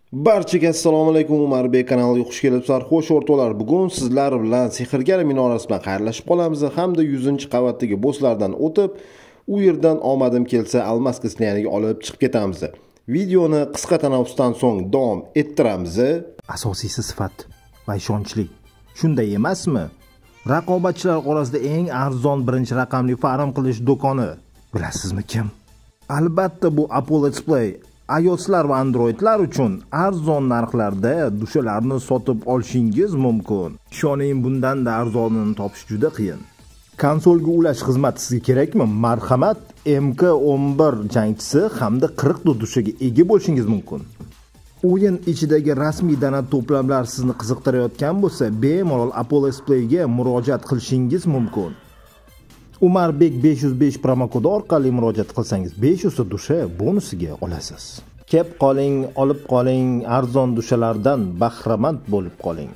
Barchaga assalomu alaykum. Umarbek kanaliga xush kelibsizlar. Xo'sh o'rtoqlar, bugun sizlar bilan Sehrgar minorasi bilan xayrlashib qolamiz hamda 100-qavatdagi bosslardan o'tib, u yerdan omadim kelsa almas qislaniga olib chiqib ketamiz. Videoni qisqa tanaffusdan so'ng davom ettiramiz. Asosiysi sifat va ishonchlik. Shunday emasmi? Raqobatchilar orasida eng arzon birinchi raqamli farm qilish do'koni. Bilasizmi kim? Albatta bu Apollo Display. iOSlar va Androidlar uchun arzon narxlarda dushalarni sotib olishingiz mumkin. Ishoning, bundan-da arzonini topish juda qiyin. Konsolga ulash xizmati sizga kerakmi? Marhamat, MK11 jangchisi hamda 40 ta dushaga ega bo'lishingiz mumkin. O'yin ichidagi rasmiy dana to'plamlar sizni qiziqtirayotgan bo'lsa, bemalol Apollo Displayga murojaat qilishingiz mumkin. Umarbek 505 promokodi orqali murojaat qilsangiz 500 ta dusha bonusiga olasiz. Kep qoling, olib qoling, arzon dushalardan bahramand bo'lib qoling.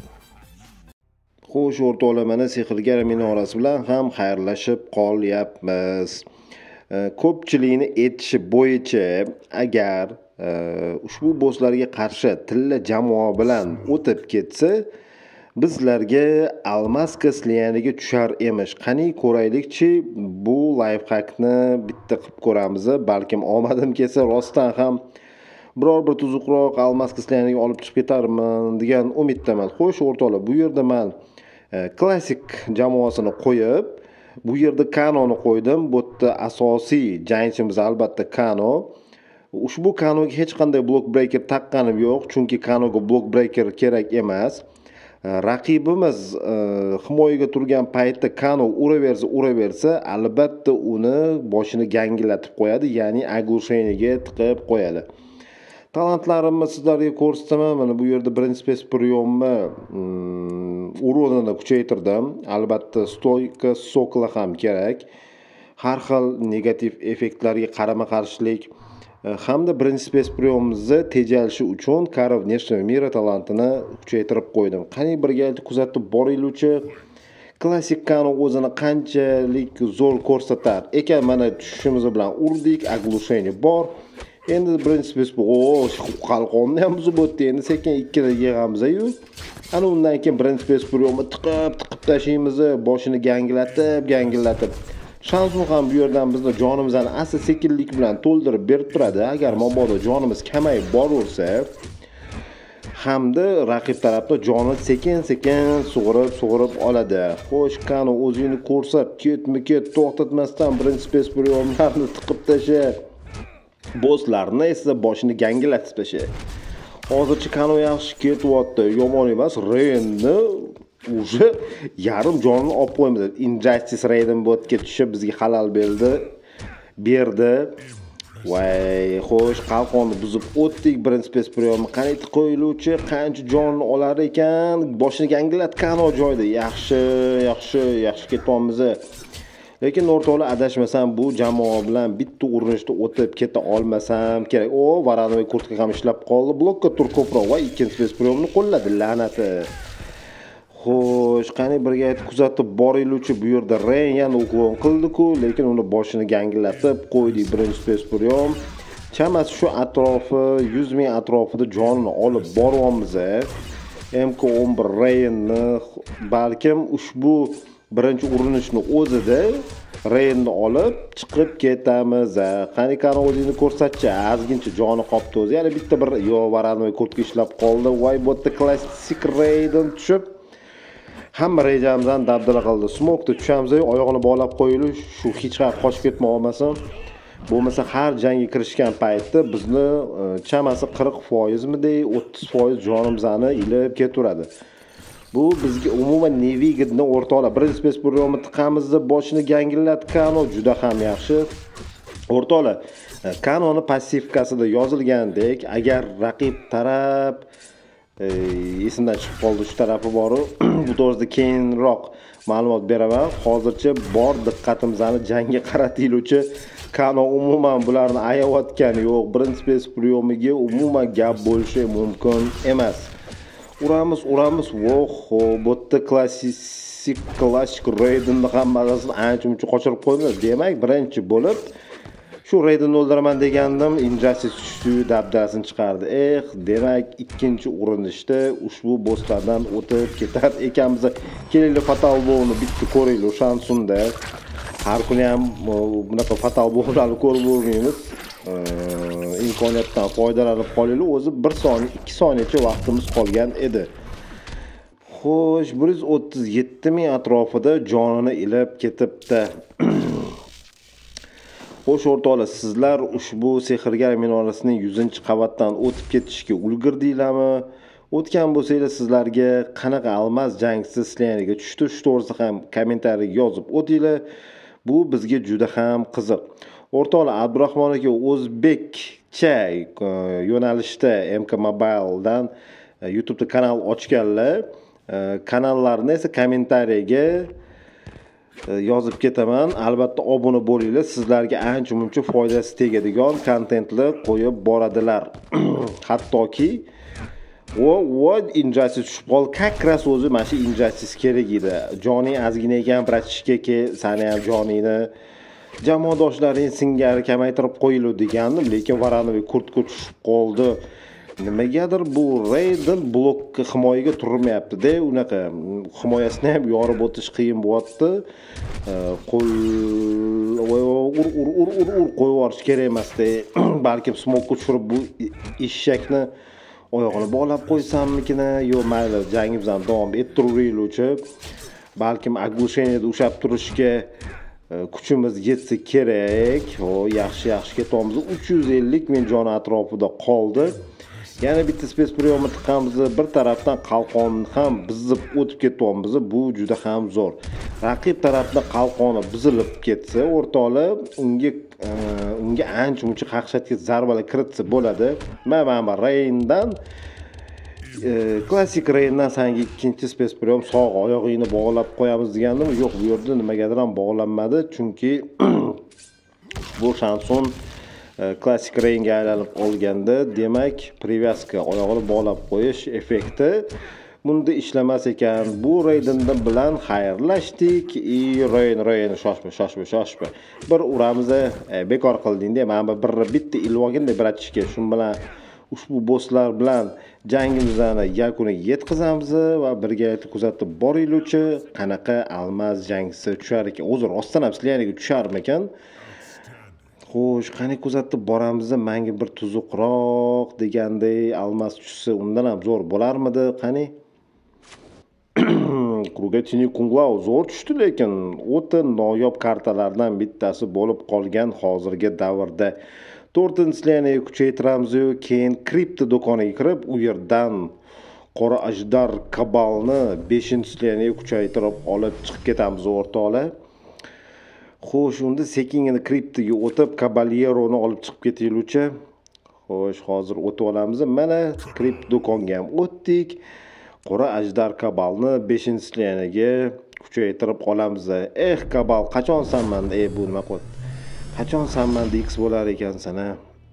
Xo'sh o'rtoqlar, mana Sehrgar minorasi bilan ham xayrlashib qolyapmiz. Ko'pchilikni aytishi bo'yicha agar ushbu bosslarga qarshi tilla jamoa bilan o'tib ketsa, bizlarga almas qislaniga tushar emish. Qani ko'raylikchi, bu lifehackni bitta qilib ko'ramiz. Balkim omadim kelsa rostdan ham biror bir tuzuqroq almas qislaniga olib chiqib ketarman degan umiddaman. Xo'sh o'rtoqlar, bu yerda men klassik jamoasini qo'yib, bu yerda Kanoni qo'ydim. Bu yerda asosiy jangchimiz albatta Kano. Ushbu Kanoga hech qanday block breaker taqqanim yo'q, chunki Kanoga block breaker kerak emas. Raqibimiz himoyaga turgan paytda Kano uraversa, albatta uni boshini gangillatib qo'yadi, ya'ni aglusheniga tiqib qo'yadi. Talantlarimni sizlarga ko'rsataman. Mana bu yerda birinchi spes priyomni uronini kuchaytirdim. Albatta stoyka sokla ham kerak. Har xil negativ effektlarga qarama-qarshilik hamda birinchi spes priyomimizni tejalishi uchun Karo внешнего мира talantini kuchaytirib qo'ydim. Qani birgalikda kuzatib boringlarchi. Klassik Kano o'zini qanchalik zo'r ko'rsatar ekan. Mana tushishimiz bilan urdik, aglusheni bor. Endi birinchi spes qalqonni ham buzib o'tdi. Endi sekin ikkida yig'amiz-yu. Ana undan keyin birinchi spes priyomni tiqib tashlaymiz, boshini gangillatib. Shansun ham bu yerdan bizni jonimizni asta sekinlik bilan to'ldirib berib turadi. Agar mabodo jonimiz kamayib borursa, hamda raqib tarafda joni sekin-sekin sug'urib oladi. Xo'sh, Kano o'zingni ko'rsat, ketma-ket to'xtatmasdan birinchi spes priyomlarni tiqib tasha. Bosslarni esa boshini gangillatib tasha. Hozircha Kano yaxshi ketyapti, yomon emas. Reynni уже yarim jonini olib qo'yamiz. Injustice Raiden botga tushib bizga xalal berdi. Voy, xo'sh, qalqonni buzib o'tdik. Birinchi spes priyomni qanday qo'yiluvchi, qancha jonni olar ekan, boshini gangillat Kano joyda. Yaxshi ketyapmiz. Lekin o'rtoqlar, adashmasam bu jamoa bilan bitta urinishda o'tib keta olmasam kerak. Varanoy kurtka ham ishlab qoldi. Blokka tur ko'proq va ikkinchi spes priyomni qo'lladi, la'nati. Xo'sh, qani birgalikda kuzatib boringlarchi. Bu yerda Rain yana uklon qildi-ku, lekin uni boshini gangillatib qo'ydik. Birinchi spes priyom. Chamasi shu atrofi 100 ming atrofida jonini olib boryapmiz. MK11 Rainni balkim ushbu birinchi urinishni o'zida Rainni olib chiqib ketamiz. Qani Kano o'zini ko'rsatchi, azgincha joni qopti o'zi. Yana bitta bir varanoy kurtka ishlab qoldi. Voy, bu yerda klassik Raiden tushib hamma rejamizdan dabdala qildi. Smokda tushamiz, oyog'ini bog'lab qo'yilish, shu hech qayerga qochib ketmay olmasin. Bo'lmasa har jangga kirishgan paytda bizni chamasi 40% midey 30% jonimizni ilib ketaveradi. Bu bizga umuman nevigidni o'rtoqlar. Birinchi spes priyomni tiqamiz, boshini gangillat Kano juda ham yaxshi. O'rtoqlar, Kanoni passivkasida yozilgandek, agar raqib taraf esimdan chiqib qoldi, shu tarafi bor. Bu to'g'risida keyinroq ma'lumot beraman. Hozircha bor diqqatimizni jangga qaratinglarchi. Kano umuman bularni ayayotgani yo'q. Birinchi spes priyomiga umuman gap bo'lishi mumkin emas. Uramiz. Voho, bu yerda klassik Raidenni hammasini ancha-muncha qochirib qo'ymiz. Demak, birinchi bo'lib Shu Raid'ni o'ldiraman degandim, Injustice tushdi, dabdasini chiqardi. Demak, ikkinchi urinishda ushbu bosslardan o'tib ketar ekanmiz. Kelinglar Fatal Bow'ni bitta ko'ringlar Shansunda. Har kuni ham bunaqa Fatal Bow'larni ko'rib bo'lmaymiz. Imkoniyatdan foydalanib qolinglar. O'zi 1 soniya, 2 soniyacha vaqtimiz qolgan edi. Xo'sh, 137 ming atrofida jonini ilib ketibdi. Xo'sh o'rtoqlar, sizlar ushbu sehrgar minorasining 100-qavatdan o'tib ketishga ulgurdinglarmi? O'tgan bo'lsangiz sizlarga qanaqa almas jangchisi sizlarga tushdi? Shu to'g'risida ham kommentariyaga yozib o'tinglar. Bu bizga juda ham qiziq. O'rtoqlar, Abdurahmon aka o'zbekcha yo'nalishda MK Mobile'dan YouTube'da kanal ochganlar. Kanallarni esa kommentariyaga yozib ketaman. Albatta obuna bo'linglar. Sizlarga ancha-muncha foydasi tegadigan kontentlar qo'yib boradilar. Hattoki Injustice tushib qol. Как раз o'zi mana shu Injustice kerak edi. Joning ozgina ekan, bratishka sani ham joningni jamoadoshlaring singari kamaytirib qo'yildi degandim, lekin Varanoviy kurtga tushib qoldi. Nimagadir bu Raiden blokka himoyaga turmayapti-da, unaqa himoyasini ham yorib o'tish qiyin bo'lyapti. Qo'l ur qo'yib yuborish kerak emas-da. Balkim smokka tushirib bu eshakni oyog'ini bog'lab qo'ysammikin, yo mayli, jangimizni davom ettiraverish. Balkim agusheniyada ushlab turishga kuchimiz yetsa kerak. Yaxshi ketamiz. 350 ming jon atrofida qoldi. Yana bitta spespriyomni tiqamiz, bir tarafdan qalqonni ham bizib o'tib ketyapmiz. Bu juda ham zo'r. Raqib tarafdan qalqoni buzilib ketsa, o'rtoqlar, unga ancha-muncha qaqshatga zarbalar kiritsa bo'ladi. Mana Raindan klassik Raindan sangi ikkinchi spespriyom sog' oyog'ingni bog'lab qo'yamiz degandim. Yo'q, bu yerda nimagadir ham bog'lanmadi, chunki bu shanson klassik Rainga aylanib olganda, demak, privyaska oyog'ini bog'lab qo'yish effekti bunda ishlamas ekan. Bu Raiden bilan xayrlashdik. Rain shoshma. Bir uramiz, bekor qilding-da. Mana bitta ilvog'inda bratishga shu bilan ushbu bosslar bilan jangimizni yakuniga yetkazamiz va birgalikda kuzatib boringlarchi, qanaqa almas jangchisi tushar ekan. O'zi rostdan ham sizlarga tusharmikan? Xo'sh, qani kuzatib boramiz. Menga bir tuzuqroq deganday almas tushsa, undan ham zo'r bo'larmidi? Qani? Krugatini Kunglao zo'r tushdi, lekin o'ta noyob kartalardan bittasi bo'lib qolgan hozirgi davrda. 4-chilarni kuchaytiramiz, keyin kripto do'koniga kirib, u yerdan qora ajdar kabalni 5-chilarni kuchaytirib olib chiqib ketamiz o'rtoqlar. Xo'sh, unda sekingina kriptoga o'tib, kabalyeroni olib chiqib ketinglarchi. Xo'sh, hozir o'tib olamiz. Mana kripto do'konga ham o'tdik. Qora ajdar kabalni 5-chilarga kuchaytirib olamiz. Kabal, qachon sanmanda? Bu nima qildi? Qachon sanmanda X bo'lar ekan sana?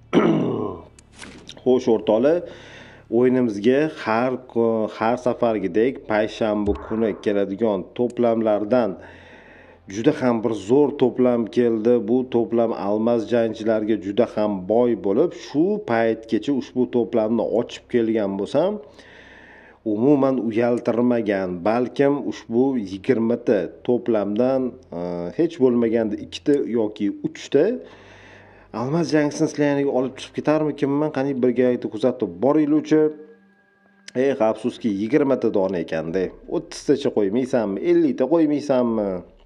Xo'sh o'rtoqlar, o'yinimizga har safargidek payshanba kuni keladigan to'plamlardan juda ham bir zo'r to'plam keldi. Bu to'plam almas jangchilarga juda ham boy bo'lib, shu paytgacha ushbu to'plamni ochib kelgan bo'lsam, umuman uyaltirmagan. Balkim ushbu 20 ta to'plamdan hech bo'lmaganda 2 ta yoki 3 ta almas jangchisini sizlarga olib chiqib ketarmikinman? Qani birgalikda kuzatib boringlarchi. Afsuski 20 ta dona ekanda. 30 tacha qo'ymaysanmi? 50 ta qo'ymaysanmi?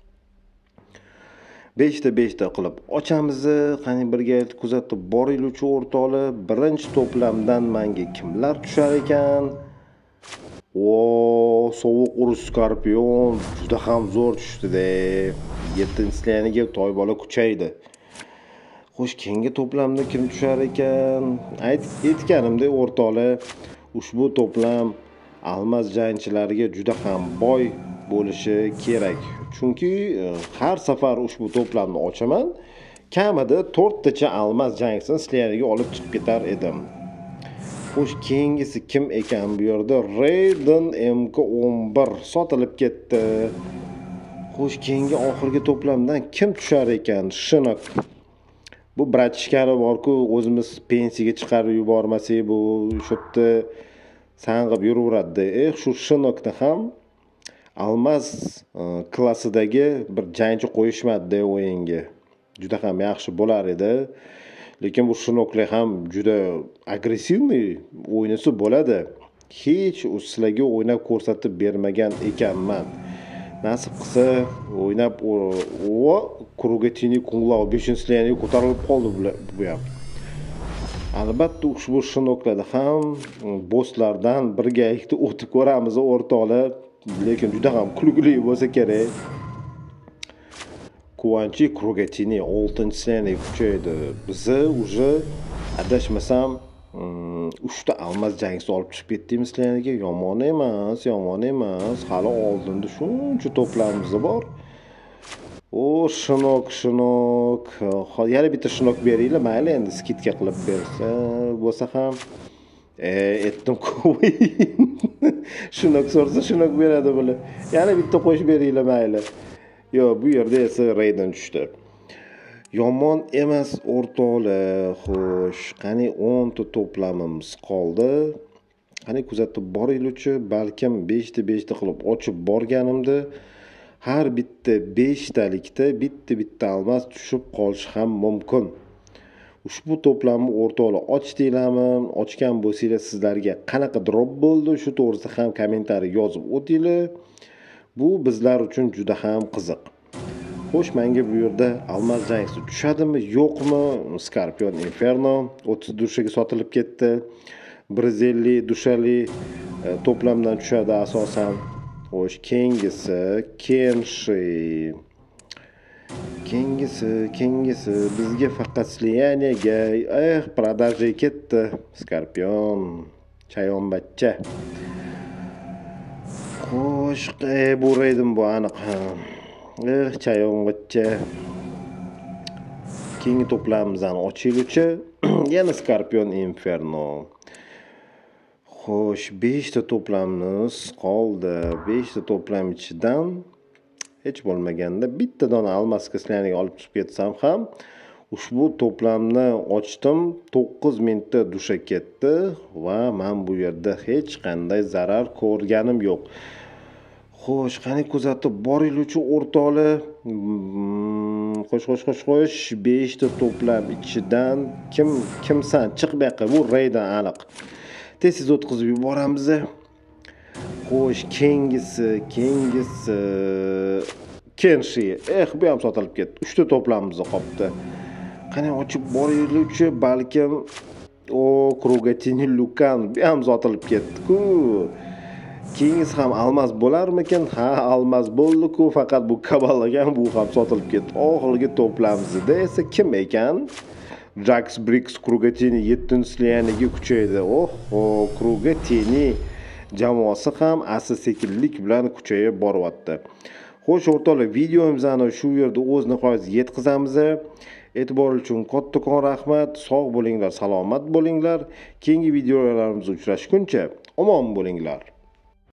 5 ta qilib ochamiz. Qani birgalikda kuzatib boringlarchi o'rtoqlar. Birinchi to'plamdan menga kimlar tushar ekan? Sovuq urush Skorpion juda ham zo'r tushdi-da. 7-chilarga toybola kuchaydi. Xo'sh, keyingi to'plamda kim tushar ekan? Aytganimdek o'rtoqlar, ushbu to'plam almas jangchilariga juda ham boy bo'lishi kerak. Chunki har safar ushbu to'plamni ochaman, kamida 4 tacha almas jangchisini sizlarga olib chiqib ketar edim. Xo'sh, keyingisi kim ekan bu yerda? Raiden MK11 sotilib ketdi. Xo'sh, keyingi oxirgi to'plamdan kim tushar ekan? Shinnok. bu bratishkani borku o'zimiz pensiyaga chiqarib yubormasak bu shu yerda sang'ib yuraveradi. Shu Shinokni ham Almaz klassidagi bir jangchi qo'yishmadi o'yinga. Juda ham yaxshi bo'lar edi. Lekin bu Shinoklar ham juda agressivniy o'ynasa bo'ladi. Hech sizlarga o'ynab ko'rsatib bermagan ekanman. Nasib qilsa o'ynab Krugatini Kunglao 5-slaniga ko'tarilib qoldi bu ham. Albatta ushbu Shinoklarda ham bosslardan birgalikda o'tib ko'ramiz o'rtoqlar, lekin juda ham kulgili bo'lsa kerak. Quvonchi Krugatini 6-slaniga kuchaydi. Bizni уже adashmasam 3 ta almaz jangchisi olib chiqib ketdimiz sizlarga. Yomon emas. Hali oldinda shuncha to'plarimiz bor. Shinok. Yana bitta Shinok beringlar, mayli endi skidka qilib bersa bo'lsa ham. Aytdim qo'y. Shinok so'rasa Shinok beradi bular. Yana bitta qo'shib beringlar, mayli. Yo'q, bu yerda esa Raiden tushdi. Yomon emas o'rtoqlar. Xo'sh, qani 10 ta to'plamimiz qoldi. Qani kuzatib boringlarchi, balkim 5 ta qilib ochib borganimda har bitta 5 talikda bitta almas tushib qolishi ham mumkin. Ushbu to'plamni o'rtoqlar ochdinglarmi? Ochgan bo'lsanglar sizlarga qanaqa drop bo'ldi? Shu to'g'risida ham kommentariy yozib o'tinglar. Bu bizlar uchun juda ham qiziq. Xo'sh, menga bu yerda almaz jangchisi tushadimi, yo'qmi? Scorpion Inferno 30 dushaga sotilib ketdi. 150 dushali to'plamdan tushadi asosan. Xo'sh, kengisi bizga faqat Slianiyaga продажа ketdi. Scorpion chayonbachcha. Xo'sh, bu Raiden bu aniq. Chayonbachcha. Keyingi to'plamimizni ochiluvchi yana Scorpion Inferno. Xo'sh, 5 ta to'plamimiz qoldi. 5 ta to'plam ichidan hech bo'lmaganda bitta dona almas kaslaniga olib chiqib ketsam ham ushbu to'plamni ochdim, 9 mingta dusha ketdi va men bu yerda hech qanday zarar ko'rganim yo'q. Xo'sh, qani kuzatib boringlarchi o'rtoqlar. Xo'sh, 5 ta to'plam ichidan kimsan chiq bu yoqqa, bu Raiden aniq. Tez o'tkazib yuboramiz. Xo'sh, kengisi Kenshi. Bu ham sotilib ketdi. 3 ta to'plamimiz qoldi. Qani ochib boringlarchi, balkim Krugatini Lukan bu ham sotilib ketdi-ku. Keyingisi ham almaz bo'larmikin? Ha, almaz bo'ldi-ku, faqat bu kaballagan bu ham sotilib ketdi. Oxirgi to'plamimizda esa kim ekan? Jax Briggs Krugatini 7-slaniga kuchaydi. Krugatini jamoasi ham asta-sekinlik bilan kuchayib boryapti. Xo'sh o'rtoqlar, videomizni shu yerda o'z nihoyasiga yetkazamiz. E'tiboringiz uchun kattakon rahmat. Sog' bo'linglar, salomat bo'linglar. Keyingi videolarimizda uchrashguncha omon bo'linglar.